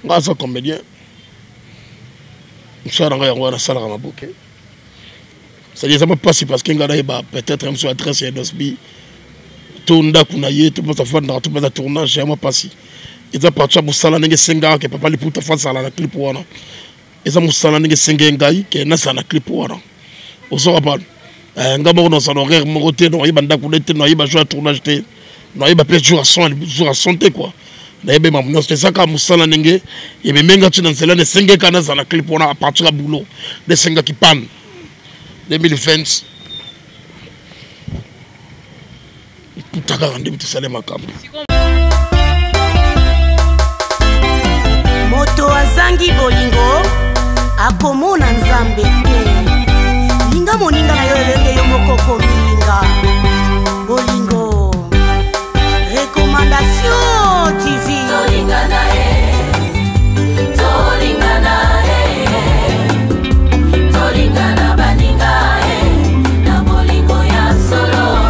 Grâce à comédien. Je suis en salle à ma bouquet. C'est-à-dire que ça ne passe pas parce qu'il y a peut-être un adresse et d'osbi. Tout le monde a tout le monde tout le tournage, je ne pas si. Ils ont parti à Moussala, ils ont 5 ans, qui papa les poutres face à la clip. Ils ont Moussala, ils ont 5 ans, qui est dans la clip. Vous savez pas. Ils ont dans son horaire, ils ont joué à tournage, ils ont joué à santé. C'est ça que Moussala Nenge, il y a même dans cela de 5 ans dans la clip à partir du boulot, de 5 ans qui pannent. 2020. Tout à rendu tout ça les macabres. Moto azangi bolingo akomona nzambe te. Linga moninga na yo lenge yo mokoko milinga. Bolingo. Recommandation TV. Tolinga na Tolinga na Tolinga na baninga na bolingo ya solo.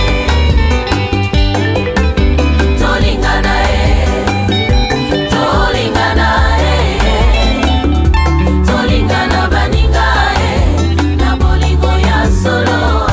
Tolinga na Tolinga na baninga na bolingo ya solo.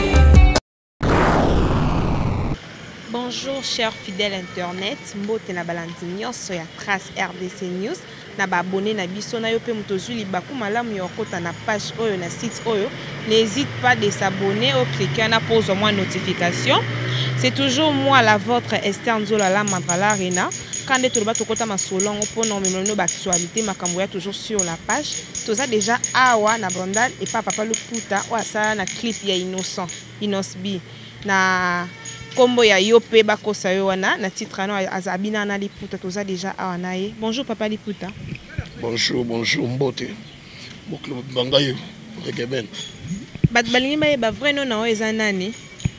Bonjour chers fidèles internet, mbote na balandinyo so ya Trace RDC News na ba abonné na biso na yo pe mutozuli baku malamu yo kota na page oyo na site oyo. N'hésite pas de s'abonner ou cliquer na pause au moins notification. C'est toujours moi la vôtre Esther Nzola la Mandala Arena. Quand tu vas kota masolongo pour non même nos actualité makambo ya toujours sur la page. Toza déjà awa na Brandal et papa le puta ou ça na clip ya innocent Inosbi na Kombo ya yope bakosa yo wana na titre ano azabina na liputa toza déjà awa naye. Bonjour papa liputa. Bonjour mbote. Boklo bangayo rekeben. Bat balingi ba ba vrai non na eza nani?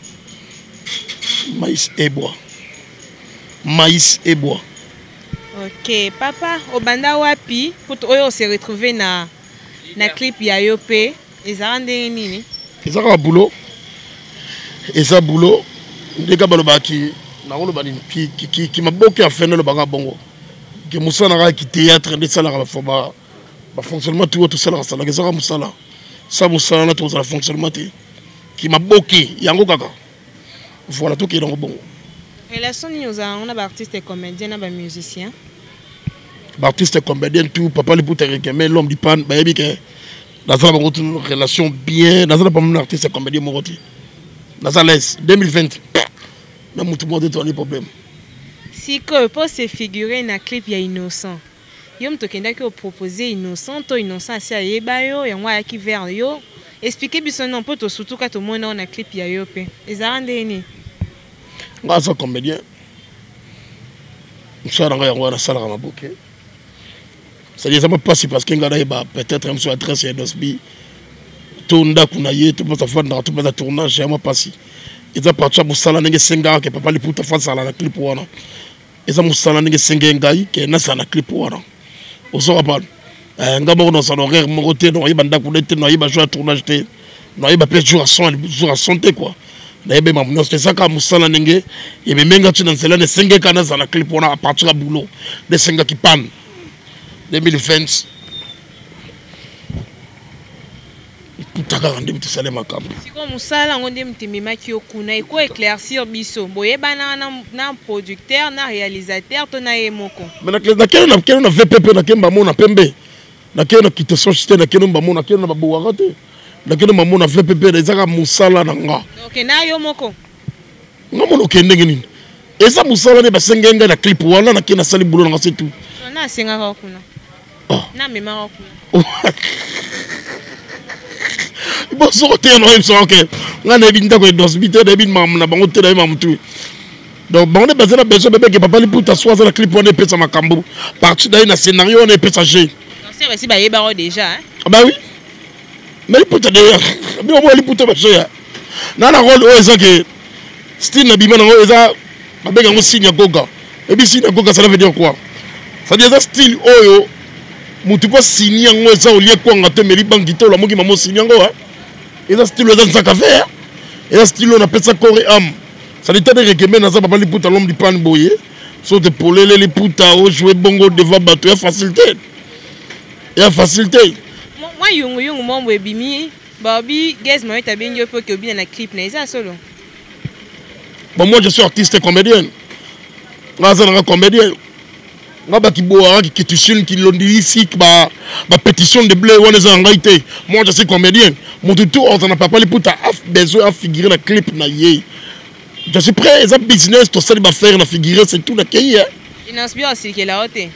Maïs et bois. Maïs et bois. OK, papa obanda wapi pour oyo se retrouver na clip ya yope ezarande nini? Ezaka boulot. Eza boulot. Ndeka baloba ki na oloba ni ki maboke a fene le banga bongo ke musana ki théâtre de sala ba fonctionnement tout ça la sala ke ça musala ça musala na tout ça fonctionnement ki maboke yango kaka voilà tout qui est dans bongo. Relation nous on a ba artiste et comédien na ba musicien ba artiste et comédien tout papa le puta mais l'homme du pan ba yebi ke dans ça ba une relation bien dans ça pas mon artiste et comédien moroti dans ça laisse 2020 même tout le monde a des problèmes. Si que pour se figurer na clip ya innocent. Yo mtokenda ki proposer innocent to innocent asi ayeba yo yango ya ki vers yo. Expliquer biso non poto surtout ka to mona na clip ya yo pe. Ezarande ni. Grâce à comédien. Je suis en salle à ma bouquet. C'est-à-dire que ça ne passe pas parce qu'il y a peut-être un adresse et d'osbi. Tout le monde a tout le monde tournage, je ne sais pas si. Ils ont parti à Moussala, ils ont 5 ans, qui papa les poutres face à la clip. Ils ont Moussala, ils ont 5 ans, qui est dans la clip. Vous savez pas. Ils ont dans son horaire, ils ont joué à tournage, ils ont joué à santé. C'est ça que Moussala, il y a même dans cela de 5 ans dans la clip à partir du boulot, de 5 ans qui pannent. 2020. Tout à rendu tout ça les macabres. Si comme Moussala on dit mtimima ki okuna et quoi éclaircir biso boyeba na producteur na réalisateur to na yemoko. Mais na kena na VPP na kemba mona pembe. Na kena ki te société na kena mba mona kena babuwa te. Na kena mba mona VPP na zaka Moussala na nga. OK na yomoko. Ngamo kende ngini. Eza Moussala ne basengenga na clip wana na kena sali boulot na c'est tout. Na senga ka kuna. Na mema ka kuna. Bon, sortir, non, ils sont ok. On a des gens qui sont hospitalisés, des gens qui sont donc, on a besoin de bébé qui papa pour t'asseoir dans la clip, on est peut-être à Macambo. Parti d'un scénario, on est passager. C'est vrai, c'est bien déjà. Ah, bah oui. Mais il peut te dire, mais au moins il peut te passer. Dans la rôle, où est-ce que style n'a pas avec un signe goga. Et puis, signe goga, ça veut dire quoi? Ça veut dire style, oh, tu peux signer un oiseau au lieu de quoi on a te mêlé banquito, la moque qui m'a signé un goa. Et là, style, on a ça café. Et là, style, on appelle ça corps et âme. Ça dit que les dans ça, papa, les poutres à l'homme du pan boyé. Saute pour les puta au jouer bongo devant bateau, il y a facilité. Il y a facilité. Moi, yung mon webimi, Bobby, guess moi, t'as bien eu pour que bien la clip, n'est-ce pas solo? Bon, moi, je suis artiste et comédien. Moi, je suis comédien. Moi, pétition de blé, moi, je suis comédien. Mon tout, on n'a pas parlé pour ta besoin de figurer la clip. Je suis prêt, c'est un business, tout ça, il va faire la figurer, c'est tout. Il n'a pas aussi qu'il a ôté.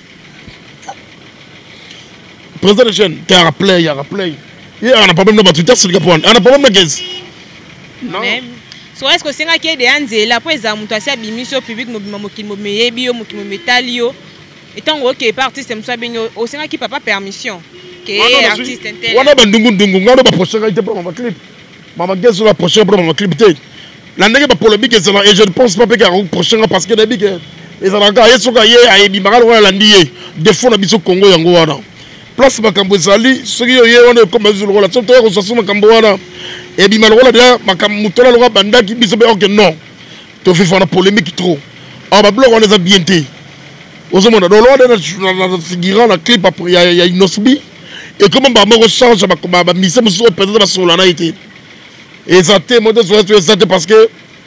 Président de jeune, tu as rappelé, il y a rappelé. Il y a un problème de Twitter, c'est le Gabon. Il y a un problème de guise. Non. So est-ce que c'est un qui est de la poésie à monter bimission public qui me met bio qui me métalio étant ok parti c'est ça bien au sein qui papa permission que artiste intel on a bandungu on a pas prochain été pour ma clip maman guest sur la prochaine pour ma clip la nègre pas polémique et je ne pense pas que prochain parce que des que les alanga yeso ka ye ayebi magal wala ndiye defo na biso Congo yango wana place makambo ezali soki yo ye wana comme azulu la tsoto ko sasu makambo wana et bi malwala dia makamutola lo bandaki biso be ok non to fi fana polémique trop ah ba blog on les a bien té ozomona do lo na figurant la clip après il y a une osbi et comment ba mo change ba mise muso peut-être ba solana été et ça té mo de ça parce que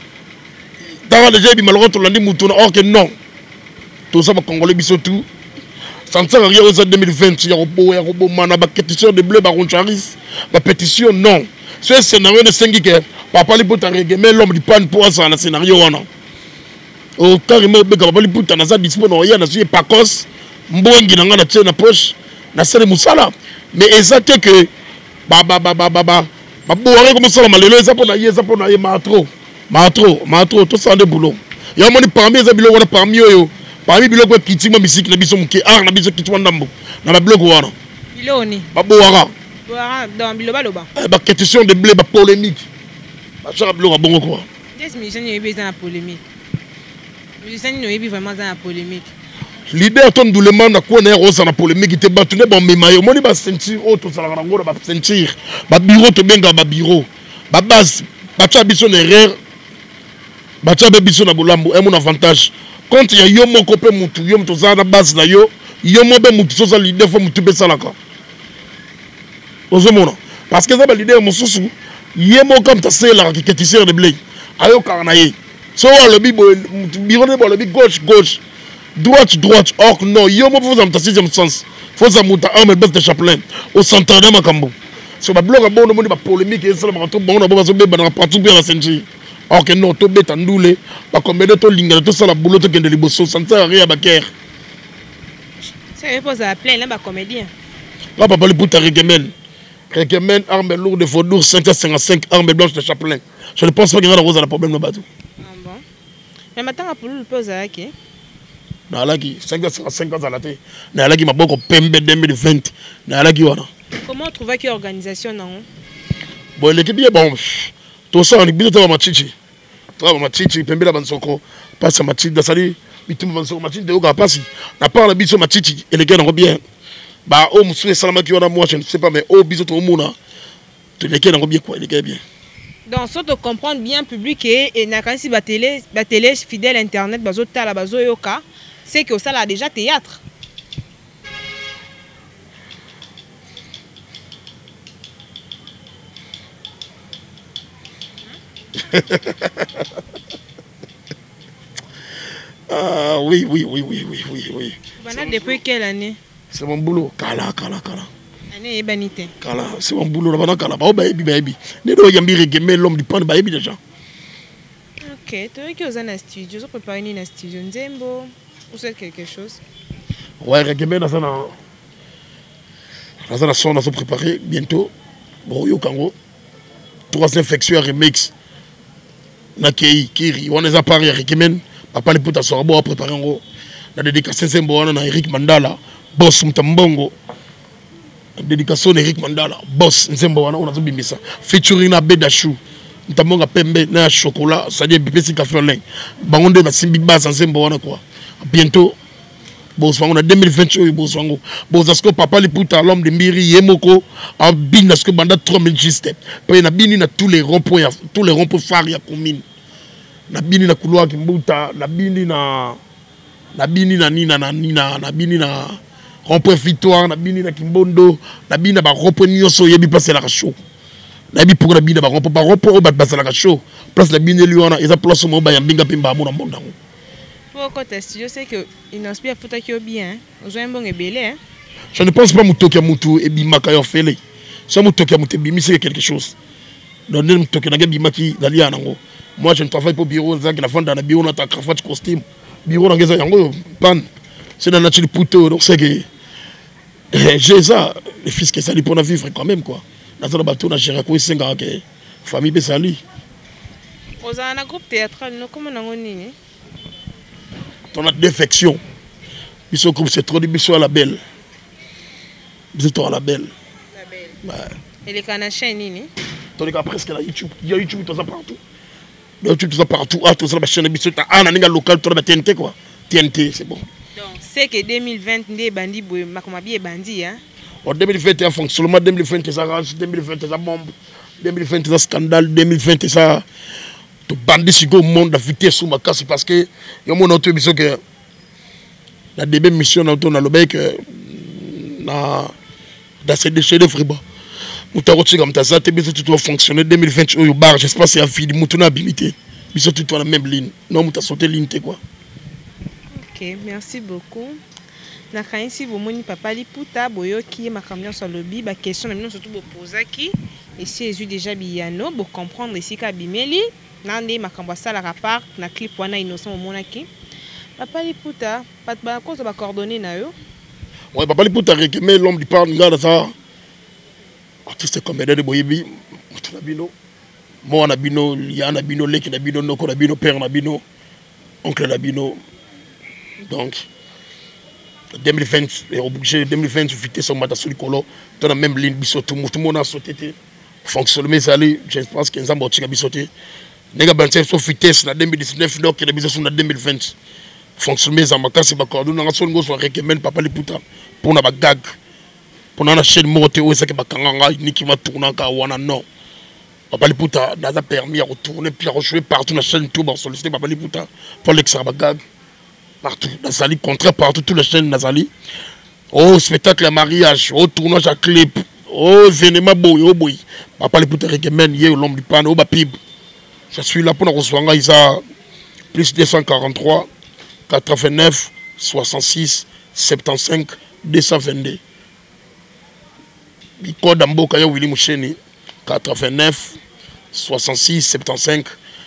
dans déjà bi malwala to landi mutuna ok non tout ça ba congolais biso tout ça ne sert à rien aux années 2020 il y a robot mana ba pétition de bleu ba roncharis ba pétition non ce scénario de 5 que papa li puta mais l'homme du pan pour ça le scénario wana au carrément be papa li puta na za dispo no ya na suye pakos mbongi na nga na tena poche na sele musala mais exact que ba boire comme ça malelo ça pour na ye matro tout ça de boulot ya moni parmi les biloko wana parmi yo parmi biloko kiti mo musique na biso muke art na biso kiti ndambo na ba biloko wana biloni ba boara dans biloba ba question de blé ba polémique ba ça biloko bongo quoi des musiciens y besoin de polémique musiciens y vraiment dans la polémique l'idée ton doulement na ko na rosa na polémique te batune bon memayo moni ba sentir auto ça la ngora ba sentir ba bureau to benga ba bureau ba base ba tcha biso na erreur ba tcha biso na bolambo et mon avantage quand il y a yo moko pe mutu yo mto za na base na yo mo be mutu so za l'idée fo mutu be salaka ozomona parce que ça ba l'idée mosusu yemo comme ta c'est la qui tisseur de blé ayo karnaye so le bi bureau de le bi gauche droite or non yemo faut dans ta sixième sens faut ça muta un mais base de chaplain au centre de makambo so ba bloc bon no ba polémique et ça ba to bon na ba so be ba partout bien la sentir or que non to beta ndule ba combien de to linga to ça la boulot to kende liboso ça ne sert à rien ba guerre c'est pas ça plein là ba comédien là papa le puta Regemen, arme lourde de Faudour, 555, arme blanche de Chaplain. Je ne pense pas qu'il y a un problème de bateau. Ah bon? Mais maintenant, pour le pose à qui? Nalaki, 555 ans à la tête. Nalaki m'a beaucoup pembe 2020. Nalaki wana. Comment trouver quelle organisation non? Bon, l'équipe est bon. Tout ça, on est bien de ma chichi. Toi, ma chichi, pembe la bansoko. Passe ma chichi, dasali. Bitum bansoko, ma chichi de oga passe. Na part la biso ma chichi, et les gars, on bien. Bah, oh, monsieur Salamaki, moi, je ne sais pas, mais oh, bisous, tout le monde, tu les gars, bien quoi, les gars, bien. Donc, ça, de comprendre bien public et n'a quand si la télé fidèle internet, bazo tala, bazo yoka, c'est que ça, là, déjà théâtre. Ah, oui. Voilà, depuis quelle année? C'est mon boulot. Kala. Année banité. Kala, c'est mon boulot. Là, kala. Bah, baby. Ne doit y regemer l'homme du pan, baby déjà. Ok, tu veux que vous avez un studio, vous préparez un studio, Nzembo, ou c'est quelque chose? Ouais, regemer dans un son, nous préparé bientôt. Bon, yo kango. 3 infections remix. Nakei, Kiri, on les a parlé regemer. Papa les putas sont à préparer en gros. La dédicace Nzembo, on a Eric Mandala. Boss Mtambongo, dédication d'Eric Mandala, boss Nzembo wana on a zobimisa featuring na Bedachou Mtambonga pembe na chocolat ça dit bipesi café en ligne bangonde na simbi base Nzembo wana quoi bientôt boss wango na 2020 boss wango boss asko papa li puta l'homme de mbiri yemoko a bin asko banda 3000 juste pe na bini na tous les ronds-points phares ya commune na bini na couloir kimbuta na bini na na bini na nina na bini na rond-point Victoire na bini na Kimbondo na bini na ba rond-point nyonso yebi passer la show na bi pour na bini ba rond-point ba passer la show place la bini liona eza place mo ba yambinga pimba mo na mondango. Pour côté studio c'est que il inspire futa ki bien ozo un bon ebele hein. Je ne pense pas mutoki mutu e bimaka yo fele. Ça mutoki mutu bimi c'est quelque chose. Donc mutoki na bimaki dali anango. Moi je ne travaille pas au bureau ça que la vente dans le bureau na ta cravate costume. Bureau na ngeza yango pan. C'est dans la nature puto donc c'est que j'ai ça les fils que ça lui pour vivre quand même quoi. Dans le bateau na gérer quoi c'est que famille be sali. Oza na groupe théâtral no comment nango nini? On a défection. Biso groupe c'est trop de biso à la belle. Biso à la belle. La belle. Ouais. Et les canaux chaîne nini? On est presque là YouTube. Il y a YouTube tout ça partout. YouTube tout ça partout. Ah tout ça la chaîne biso ta ana ninga local tout la TNT quoi. TNT c'est bon. Donc c'est que 2020 ndé bandi boy makoma bien bandi hein. En 2020 il y a fonctionnement 2020 ça rage 2020 ça bombe 2020 ça scandale 2020 ça tout bandit sur le monde la vitesse sous ma casse parce que il y a mon autre biso que la début mission dans le bec na dans ces déchets de friba mutarochi comme ça te biso tout va fonctionner 2020 au bar j'espère c'est à fini mutuna habilité biso tout dans la même ligne non muta sauter ligne quoi. OK, merci beaucoup. Na kanisi bomoni papa liputa boyoki makamyo sur lobby ba question na surtout bo posaki et si ezu déjà biyano bo comprendre ici ka bimeli nande makambo sala rapport na clip wana innocent omonaki papa liputa pat ba cause ba coordonner na yo. Ouais papa liputa réclamé l'homme du parle ngala ça artiste comédien de boyebi na bino mo na bino ya na bino leki na bino noko na bino père na bino oncle na bino donc 2020 et obligé 2020 vitesse on m'a sur le colo dans la même ligne biso tout le monde a sauté fonctionne mais ça je pense que nzambo tika bisoté nega banse so vitesse na 2019 donc que biso na 2020 fonctionne mais ça m'a cassé ba cordon na so ngo so recommande papa liputa pour na ba gag pour na chaîne moté o ça que ba kanganga ni qui va tourner ka wana non papa liputa n'a permis à retourner puis à rejouer partout na chaîne tout ba solliciter papa liputa pour l'extra ba gag partout Nazali contraire partout toutes les chaînes Nazali oh spectacle à mariage oh tournage à clip oh événement boy oh boy papa les putain recommande hier l'homme du pan oh ba pib je suis là pour nous recevoir isa plus 243 89 66 75 222 biko damboka ya Willy Musheni 89 66 75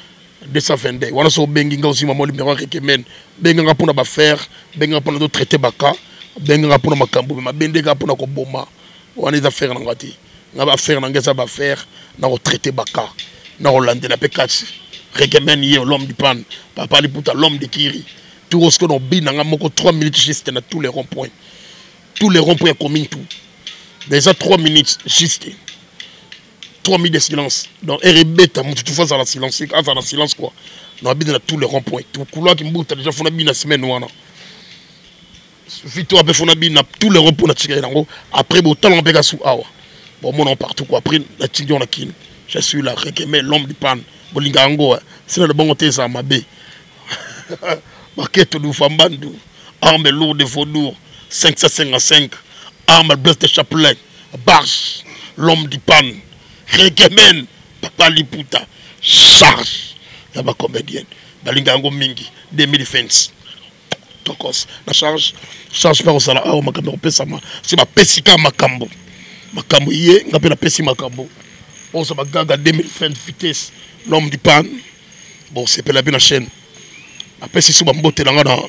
222 wana so benginga aussi maman numéro recommande benga pour na faire benga pour na traiter baka benga pour na makambo ma bendeka pour na ko boma wana za faire na ngati na ba faire na ngesa ba faire na ko traiter baka na ko landela pekati recommande hier l'homme du pan papa liputa l'homme de Kiri tout ce que on bi na moko 3 minutes juste dans tous les ronds-points commune tout déjà 3 minutes juste 3 minutes de silence. Donc, RB, tu fais ça la silence. Ah, ça la silence quoi. On a bien dans tous les ronds-points. Tout le couloir qui me bouge, déjà fait une semaine. Suffit-toi, après, on a bien dans tous les ronds-points. Après, bon, talent béga sous awa. Bon, mon nom partout quoi. Après, la tigre, on a qui. Je suis là, Rekeme, l'homme du pan. Bolingango, c'est le bon côté, ça m'a bé. Maquette du Fambandou. Arme lourde de Faudour. 555. Arme blesse de chapelet. Barge. L'homme du pan. Rekemen, papa liputa, charge, la ba comédienne, balingango mingi, 2020. Tokos, la charge par au sala, ah, makambo pesama, c'est ma pesika makambo. Makambo yé, ngapé la pesi makambo. Bon, ça va gaga 2020 vitesse, l'homme du pan. Bon, c'est pas la bien la chaîne. La pesi sous bambote dans la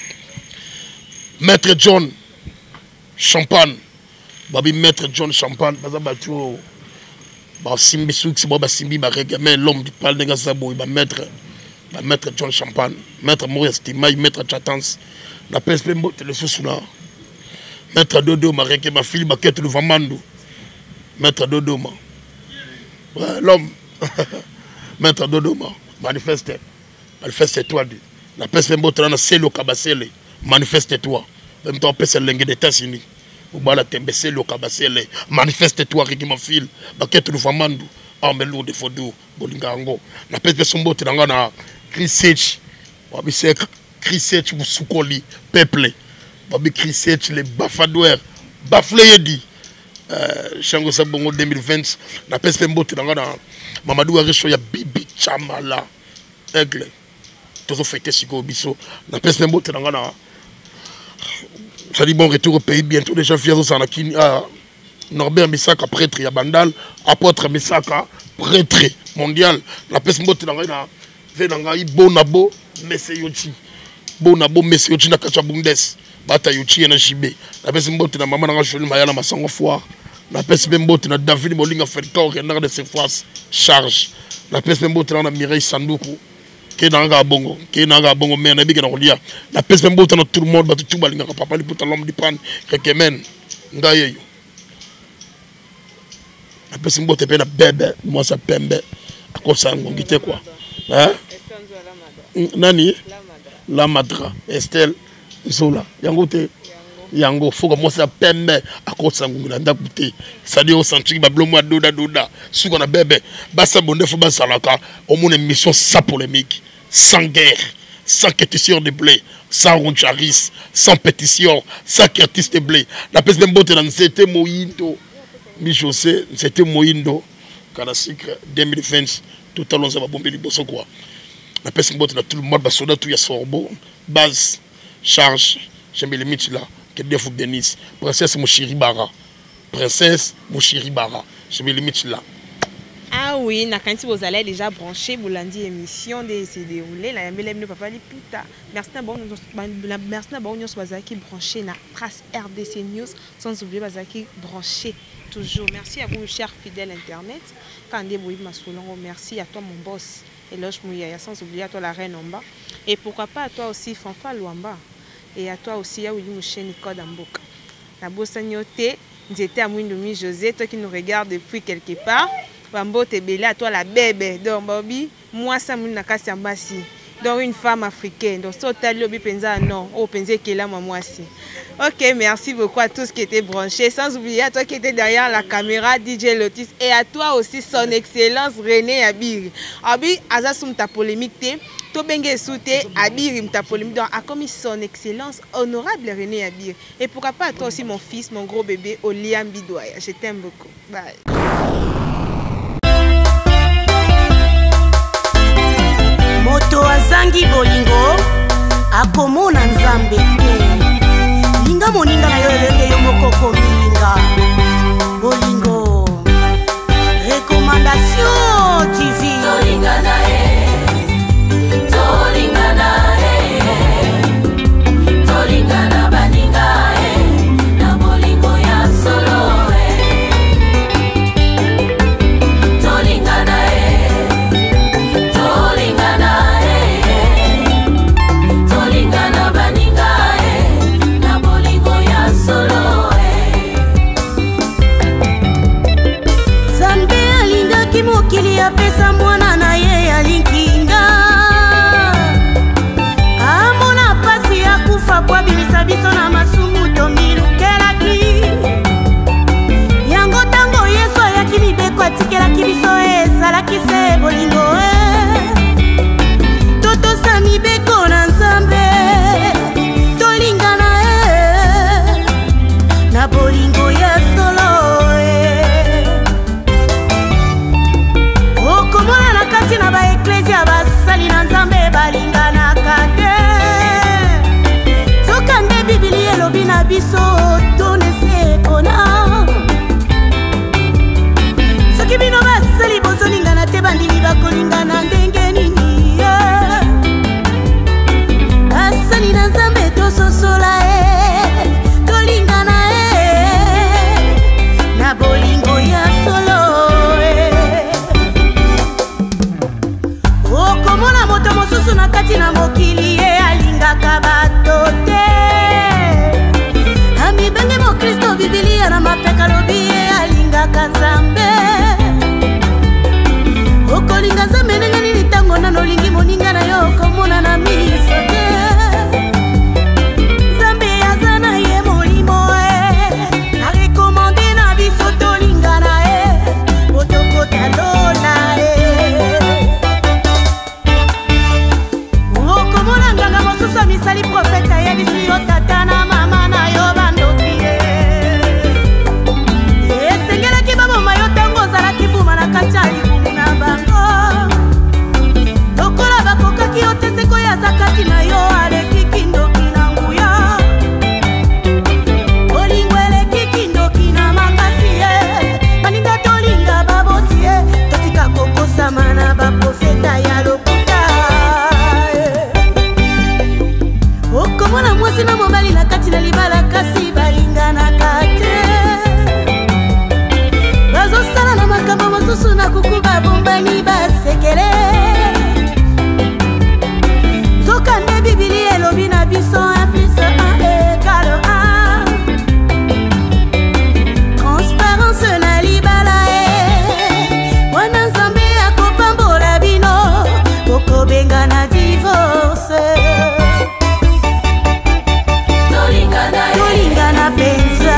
Maître John, champagne. Babi Maître John, champagne, bazabatu. Bah simbi souk c'est bah simbi bah régamer l'homme du pal nègre sabo bah maître John Champagne maître Maurice Timaï maître Chatans la PSP mbote le sous là maître Dodo ma régamer ma fille bah quête le Vamandou maître Dodo ma ouais l'homme maître Dodo ma manifeste toi la PSP mbote là na selo kabasele manifeste toi même toi PSP lengue des États-Unis ou bala tembese le kabasele manifeste toi qui ma file baquette le Vamandou arme lourde de Faudour bolingango na peste sombote nga na Chris Sage wa bisek Chriset Moussoukoli, peuple. Babi Chriset, les bafadouers, baflé dit. Chango Sabongo 2020, la peste mbote dans Mamadou Arisho ya Bibi Chamala. Aigle. Toujours fêté Siko Bisso. La peste mbote dans ça dit bon retour au pays bientôt déjà fiers Sanakini à Norbert Misaka prêtre ya Bandal, apôtre Misaka prêtre mondial. La peste mbote dans venanga bonabo meseyochi. Bonabo meseyochi na kacha bundes. Bata yochi na jibe. La peste mbote na maman na joli mayala masango foire. La peste mbote na David Molinga Felton renard de ses forces charge. La peste mbote na Mireille Sanduku. Qui nanga bongo mais na bika na kolia. La peste mbote na tout le monde batu balinga papa li puta l'homme di pan kekemen ngaye yo. La peste mbote pe na bébé moi ça pembe akosa ngongite quoi. Hein? Nani? La Madra Estelle Zola yangote yango faut moi ça pembe akosa ngongila ndakute ça dit au centre bablomo doda sous qu'on a bébé basa bonde faut basalaka au moins une mission sans polémique sans guerre sans pétition de blé sans roncharis sans pétition sans curtis de blé la peste même botte dans c'était Moindo mi José c'était Moindo kana secret 2020 tout à l'heure ça va bomber liboso quoi la peste même botte dans tout le monde basoda tout ya sorbo base charge j'aime les mythes là que des fous Denis princesse Mouchiribara je me limite là. Ah oui, quand vous allez déjà brancher, vous l'avez dit, émission de se dérouler, la yambele papa li puta. Merci d'avoir qui branché na Trace RDC News, sans oublier bazaki branché toujours. Merci à vous, chers fidèles internet. Quand vous merci à toi mon boss, Eloge Mouyaya, sans oublier à toi la reine en bas. Et pourquoi pas à toi aussi Fanfa Luamba. Et à toi aussi à Willy Mouché Nicole Damboka. La bossa nyoté, j'étais à Mouindoumi José, toi qui nous regardes depuis quelque part. Bambo te belé à toi la bébé. Donc Bobby, moi ça m'a cassé en bassi. Donc une femme africaine. Donc ça t'as lobby penza non, oh pensez qu'elle a moi aussi. Ok, merci beaucoup à tous qui étaient branchés. Sans oublier à toi qui était derrière la caméra, DJ Lotis, et à toi aussi son excellence René Abir. Abi azasum ta polémique te. Tobenge Souté, Abir, ta polémique, donc a commis son excellence, honorable René Abir. Et pourquoi pas à toi aussi, mon fils, mon gros bébé, Oliam Bidouaya. Je t'aime beaucoup. Bye. Moto azangi bolingo, akomona nzambe te. Linga moninga na yo yo mokoko milinga. Bolingo, recommandation TV. Tolinga na Tolingana baninga na bolingo ya solo Tolingana baninga na bolingo ya solo Zambe alinga kimokili apesa mwana na ye alinkinga kwa bimisa biso na masumu tomilukelaki yango tango yesu ayaki mibeko atikelaki biso ezalaki se bolingo totosa mibeko na nzambe tolingana na bolingo ya solo okomona na kati na baeklezia basali na nzambe balinganaka te Biblia lobina biso tonese kona Soki bino basali bozolingana te bandimi bakolingana ndenge nini Asali na nzambe tososola tolingana na bolingo ya solo okomona moto mosusu na kati na mokili alingaka bato te mobali na kati na libala kasi balinganaka te. Bazosala na makambo mosusu na kuku babombani basekele. Zokande bibili elobi na biso 1 + 1 égale 1. Transparence na libala wana nzambe akopambola bino bokobenga na divorce. Tolingana penza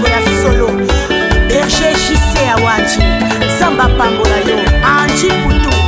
Berger JC Awanji Samba Pambola yo Anji Putu